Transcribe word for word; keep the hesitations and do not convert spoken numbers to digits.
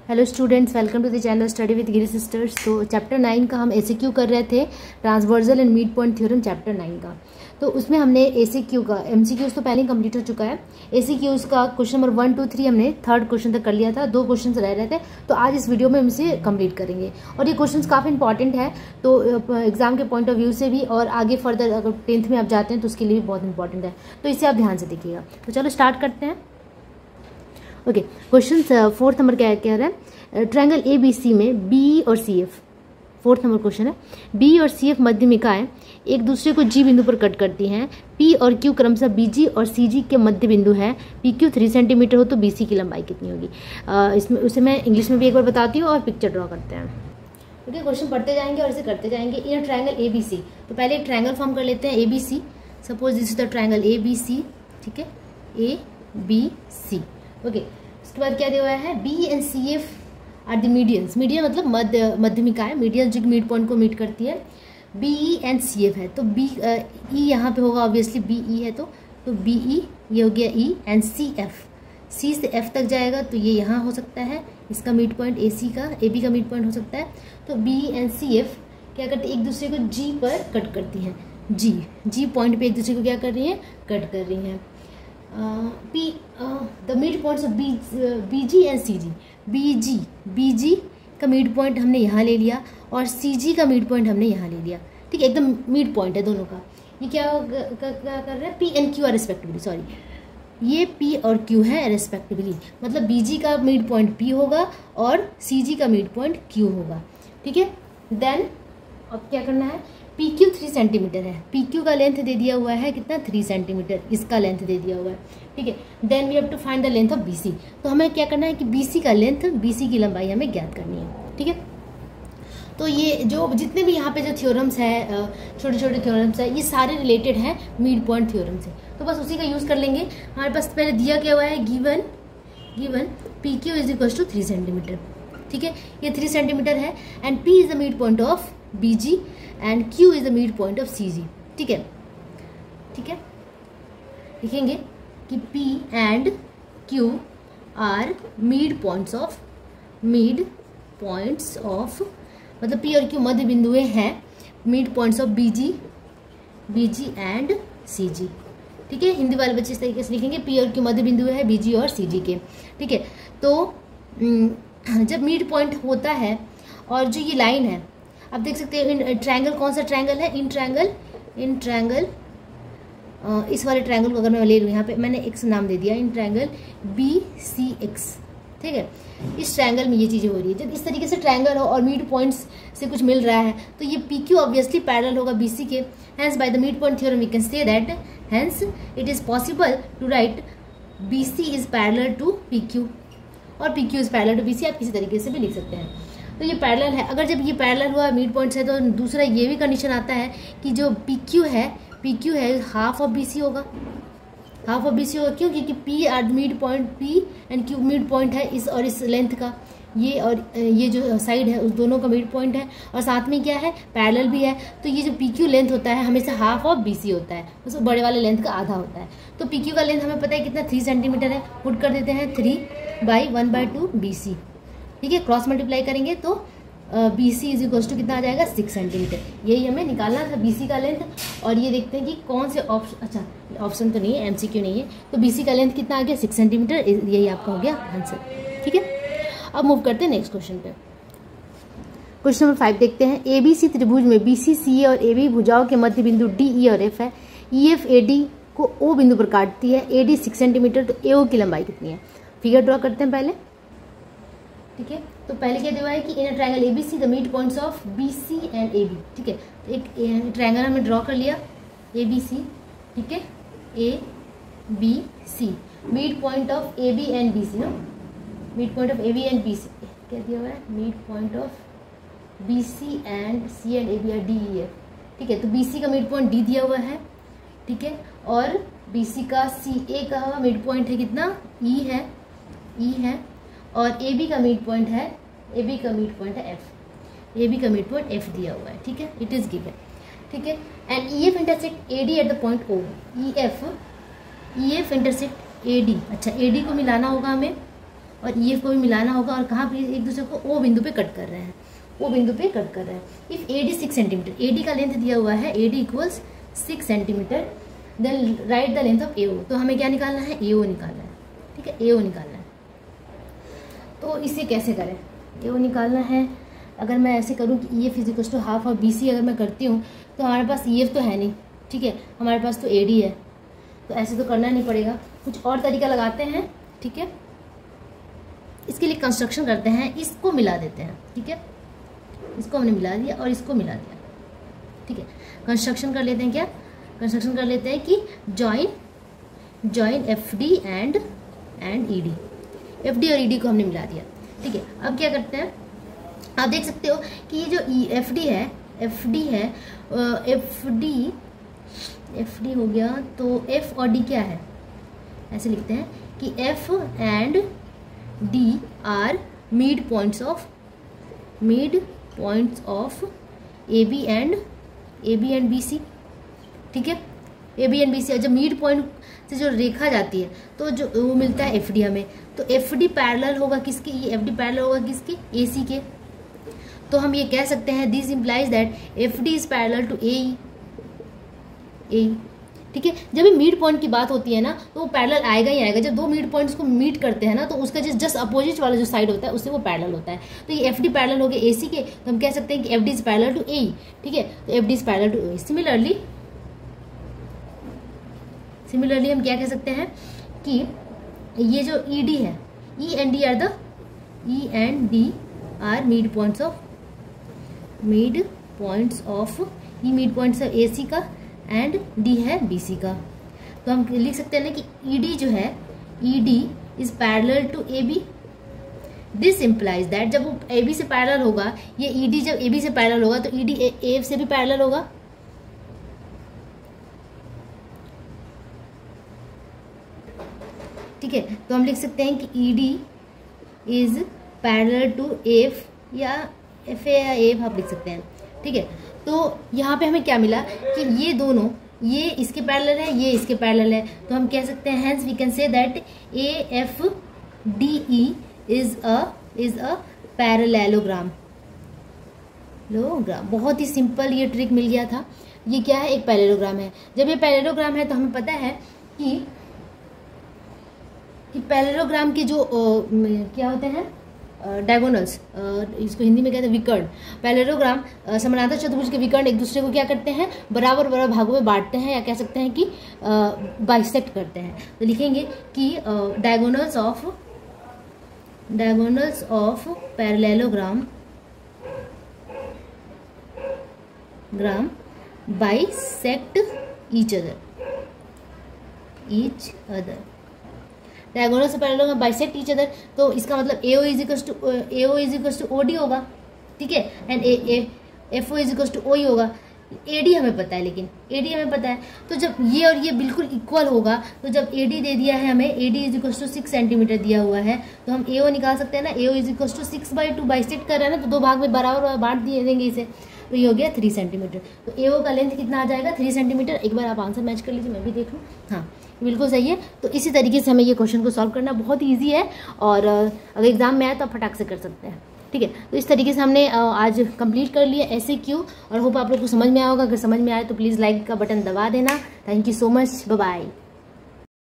Hello students, welcome to the channel study with Giri sisters. तो chapter nine का हम ACQ कर रहे थे, transversal and mid point theorem chapter nine का। तो उसमें हमने एसीक्यू का एमसीक्यूज तो पहले ही कंप्लीट हो चुका है। एसीक्यूज का question number one two three हमने थर्ड क्वेश्चन तक कर लिया था, दो क्वेश्चन रह रहे थे। तो आज इस वीडियो में हम इसे कंप्लीट करेंगे और ये क्वेश्चन काफ़ी इंपॉर्टेंट है, तो एग्जाम के पॉइंट ऑफ व्यू से भी और आगे फर्दर अगर टेंथ में आप जाते हैं तो उसके लिए भी बहुत इंपॉर्टेंट है, तो इसे आप ध्यान से देखिएगा। तो चलो स्टार्ट करते हैं। ओके, क्वेश्चन फोर्थ नंबर क्या कह रहा है, ट्रायंगल ए बी सी में बी और C F, fourth number question है। बी और सी एफ मध्यमिकाएं एक दूसरे को जी बिंदु पर कट करती हैं। पी और क्यू क्रमशः बी जी और सी जी के मध्य बिंदु है। पी क्यू थ्री सेंटीमीटर हो तो बी सी की लंबाई कितनी होगी। uh, इसमें उसे मैं इंग्लिश में भी एक बार बताती हूँ और पिक्चर ड्रॉ करते हैं। ओके, क्वेश्चन पढ़ते जाएंगे और इसे करते जाएंगे। इन ट्रायंगल ए बी सी, तो पहले एक ट्रायंगल फॉर्म कर लेते हैं A B C. Suppose this is the triangle A B C, ठीक है, ए बी सी। ओके, उसके बाद क्या दिया हुआ है, B and C F are the medians. Median मतलब मध्य मध्यमिकाएं, मीडियन जो मिड पॉइंट को मीट करती है। B E and C F है, तो बी ई यहाँ पे होगा, ऑब्वियसली बी ई है, तो तो बी ई ये हो गया ई, एंड सी एफ, सी से एफ तक जाएगा तो ये यहाँ हो सकता है, इसका मिड पॉइंट ए सी का, ए बी का मिड पॉइंट हो सकता है। तो बी एंड सी एफ क्या करते हैं, एक दूसरे को जी पर कट करती हैं। जी जी पॉइंट पे एक दूसरे को क्या कर रही हैं, कट कर रही हैं। P the mid points of B B G and C G, B G B G का मिड पॉइंट हमने यहाँ ले लिया और सी जी का मिड पॉइंट हमने यहाँ ले लिया, ठीक है, एकदम मिड पॉइंट है दोनों का। ये क्या क्या कर रहा है, P and Q are respectively, sorry ये पी और क्यू है रेस्पेक्टिवली, मतलब बी जी का मिड पॉइंट पी होगा और सी जी का मिड पॉइंट क्यू होगा, ठीक है। देन अब क्या करना है, पी क्यू थ्री सेंटीमीटर है, पी क्यू का लेंथ दे दिया हुआ है कितना, थ्री सेंटीमीटर, इसका लेंथ दे दिया हुआ है, ठीक है। Then we have to find the length of B C, तो हमें क्या करना है कि बी सी का लेंथ, बी सी की लंबाई हमें ज्ञात करनी है, ठीक है। तो ये जो जितने भी यहाँ पे जो थ्योरम्स है, छोटे छोटे थ्योरम्स है, ये सारे रिलेटेड हैं मिड पॉइंट थ्योरम से, तो बस उसी का यूज़ कर लेंगे। हमारे पास पहले दिया क्या हुआ है, given given P Q is equal to three centimetre, ठीक है, ये थ्री सेंटीमीटर है, and P is the mid point of B G and Q is the mid point of C G, ठीक है, ठीक है। लिखेंगे कि P and Q are mid points of mid points of मतलब P और Q मध्य बिंदुए हैं, mid points of B G B G and C G, ठीक है। हिंदी वाले बच्चे इस तरीके से लिखेंगे, P और Q मध्य बिंदु है बी जी और सी जी के, ठीक है। तो जब मिड पॉइंट होता है और जो ये लाइन है, आप देख सकते हैं इन ट्रायंगल, कौन सा ट्रायंगल है, इन ट्रायंगल इन ट्रायंगल इस वाले ट्रायंगल को अगर मैं ले लूँ, यहाँ पे मैंने एक्स नाम दे दिया, in triangle B C X, ठीक है। इस ट्रायंगल में ये चीज़ें हो रही है, जब इस तरीके से ट्रायंगल हो और मिड पॉइंट्स से कुछ मिल रहा है तो ये पी क्यू ऑब्वियसली पैरेलल होगा बी सी के। Hence by the mid point theorem we can say that hence it is possible to write B C is parallel to P Q और P Q is parallel to B C, आप किसी तरीके से भी लिख सकते हैं। तो ये पैरेलल है, अगर जब ये पैरेलल हुआ मिड पॉइंट्स है तो दूसरा ये भी कंडीशन आता है कि जो पी क्यू है पी क्यू है हाफ ऑफ बी सी होगा, हाफ ऑफ बी सी होगा, क्यों, क्योंकि P are mid point, P and Q mid point है इस और इस लेंथ का, ये और ये जो साइड है उस दोनों का मिड पॉइंट है, और साथ में क्या है, पैरेलल भी है। तो ये जो पी क्यू लेंथ होता है हमेशा हाफ ऑफ बी सी होता है, उस बड़े वाले लेंथ का आधा होता है। तो पी क्यू का लेंथ हमें पता है कितना, थ्री सेंटीमीटर है, पुट कर देते हैं three by one by two B C, ठीक है। क्रॉस मल्टीप्लाई करेंगे तो B C is equal to कितना आ जाएगा, सिक्स सेंटीमीटर। यही हमें निकालना था बी सी का लेंथ, और ये देखते हैं कि कौन से ऑप्शन, अच्छा ऑप्शन तो नहीं है, एम सी क्यू नहीं है, तो बी सी का लेंथ कितना आ गया, सिक्स सेंटीमीटर, यही आपका हो गया आंसर, ठीक है। अब मूव करते हैं नेक्स्ट क्वेश्चन पे। क्वेश्चन नंबर फाइव देखते हैं। ए बी सी त्रिभुज में बी सी सी ए और ए बी भुजाओं के मध्य बिंदु डी ई और एफ है। ई एफ ए डी को ओ बिंदु पर काटती है, ए डी सिक्स सेंटीमीटर, तो ए ओ की लंबाई कितनी है। फिगर ड्रॉ करते हैं पहले, ठीक है। तो पहले क्या दिया है कि in triangle A B C the mid points of B C and A B, ठीक है। तो एक ट्रायंगल हमने ड्रॉ कर लिया ए बी सी, ठीक है, A B C, mid point of A B and B C, ना, mid point of A B and B C क्या दिया हुआ है, mid point of B C and C and A B are D E F, ठीक है। तो B C का mid point D दिया हुआ है, ठीक है, और बी सी का सी ए का मिड पॉइंट है कितना, ई है, ई है, और ए बी का मिड पॉइंट है, ए बी का मिड पॉइंट है एफ, ए बी का मिड पॉइंट एफ दिया हुआ है, ठीक है, इट इज गिवन, ठीक है। And E F intersect A D at the point O, E F E F intersect A D, अच्छा ए डी को मिलाना होगा हमें और ई एफ को भी मिलाना होगा, और कहाँ पे एक दूसरे को ओ बिंदु पे कट कर रहे हैं, ओ बिंदु पे कट कर रहे हैं। If A D six centimetre, A D का लेंथ दिया हुआ है, A D equals six centimetre, then write the length of A O. तो हमें क्या निकालना है, ए ओ निकालना है, ठीक है, ए ओ निकालना है। तो इसे कैसे करें, ए ओ निकालना है। अगर मैं ऐसे करूँ कि E F is equal to half और बी सी अगर मैं करती हूँ, तो हमारे पास ई एफ तो है नहीं, ठीक है, हमारे पास तो ए डी है, तो ऐसे तो करना नहीं पड़ेगा, कुछ और तरीका लगाते हैं, ठीक है। इसके लिए कंस्ट्रक्शन करते हैं, इसको मिला देते हैं, ठीक है, इसको हमने मिला दिया और इसको मिला दिया, ठीक है। कंस्ट्रक्शन कर लेते हैं, क्या कंस्ट्रक्शन कर लेते हैं कि join join F D and and E D, F D और ई डी को हमने मिला दिया, ठीक है। अब क्या करते हैं, आप देख सकते हो कि ये जो एफ डी है, एफ डी है, एफ डी एफ डी हो गया, तो एफ और डी क्या है, ऐसे लिखते हैं कि F and D are mid points of mid points of A B and A B and B C, ठीक है, A B and B C. जब मिड पॉइंट से जो रेखा जाती है तो जो वो मिलता है एफ डी हमें, तो एफ डी पैरेलल होगा किसके, ये एफ डी पैरेलल होगा किसके, ए सी के। तो हम ये कह सकते हैं this implies that F D is parallel to A A, ठीक है। जब भी मिड पॉइंट की बात होती है ना, तो वो पैरेलल आएगा ही आएगा। जब दो मिड पॉइंट्स को मीट करते हैं ना, तो उसका जस्ट जस्ट अपोजिट वाला जो साइड होता है उससे वो पैरेलल होता है। तो ये एफ डी पैरेलल हो गया ए सी के, तो हम कह सकते हैं कि F D is parallel to A, ठीक है, तो F D is parallel to A. Similarly similarly हम क्या कह सकते हैं कि ये जो ई डी है, E and D are the E and D are mid points of mid points of E mid points of A C का एंड डी है बी सी का। तो हम लिख सकते हैं ना कि ई डी जो है, E D is parallel to A B. This implies that जब वो ए बी से पैरेलल होगा, ये ई डी जब ए बी से पैरेलल होगा तो ई डी ए से भी पैरेलल होगा, ठीक है। तो हम लिख सकते हैं कि E D is parallel to F, या एफ ए या एफ आप लिख सकते हैं, ठीक है। तो यहाँ पे हमें क्या मिला कि ये दोनों, ये इसके पैरेलल है, ये इसके पैरेलल है, तो हम कह सकते हैं hence we can say that A F D E is a is a parallelogram लोग्राम। बहुत ही सिंपल ये ट्रिक मिल गया था। ये क्या है, एक पैरेललोग्राम है। जब ये पैरेललोग्राम है तो हमें पता है कि कि पैरेललोग्राम के जो आ, क्या होते हैं डायगोनल्स, इसको हिंदी में कहते हैं विकर्ण। पैरेललोग्राम समानांतर चतुर्भुज के विकर्ण एक दूसरे को क्या करते हैं, बराबर बराबर भागों में बांटते हैं, या कह सकते हैं कि बाइसेक्ट करते हैं। तो लिखेंगे कि diagonals of diagonals of parallelogram gram bisect each other each other diagonal से पैरेलल बाइसेक्ट ईच अदर। तो इसका मतलब A O is equal to A O is equal to O D होगा, ठीक है, and A F O is equal to O E होगा। A D हमें पता है, लेकिन ए डी हमें पता है, तो जब ये और ये बिल्कुल इक्वल होगा, तो जब ए डी दे दिया है हमें, A D is equal to six centimetre दिया हुआ है, तो हम ए ओ निकाल सकते हैं ना। A O is equal to six by two bisect कर रहे हैं ना, तो दो भाग में बराबर बांट दिए देंगे इसे, तो ये हो गया थ्री सेंटीमीटर। तो ए ओ का लेंथ कितना आ जाएगा, थ्री सेंटीमीटर। एक बार आप आंसर मैच कर लीजिए, मैं भी देख लूँ। हाँ, बिल्कुल सही है। तो इसी तरीके से हमें ये क्वेश्चन को सॉल्व करना बहुत ईजी है, और अगर एग्जाम में आए तो आप फटाक से कर सकते हैं, ठीक है। तो इस तरीके से हमने आज कंप्लीट कर लिया ऐसे क्यू, और होप आप लोग को समझ में आया होगा। अगर समझ में आए तो प्लीज़ लाइक का बटन दबा देना। Thank you so much, bye bye.